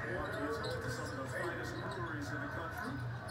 Milwaukee is home to some of the finest breweries in the country.